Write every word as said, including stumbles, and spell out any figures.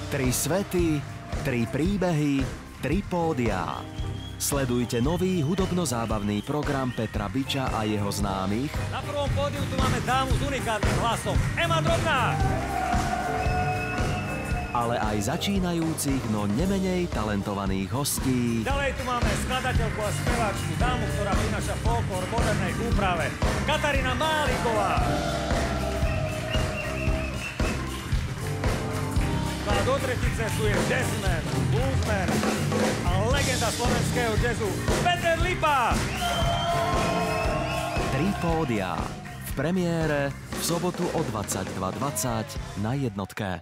Tri svety, tri príbehy, tri pódiá. Sledujte nový hudobno-zábavný program Petra Biča a jeho známych. Na prvom pódiu tu máme dámu s unikátnym hlasom, Ema Drobná. Ale aj začínajúcich, no nemenej talentovaných hostí. Ďalej tu máme skladateľku a speváčku, dámu, ktorá prináša folklór modernej úprave, Katarína Máliková. A do tretice tu je jazzman, bluesman a legenda slovenského jazzu, Peter Lipa. Tri pódiá. V premiére v sobotu o dvadsaťdva dvadsať na jednotke.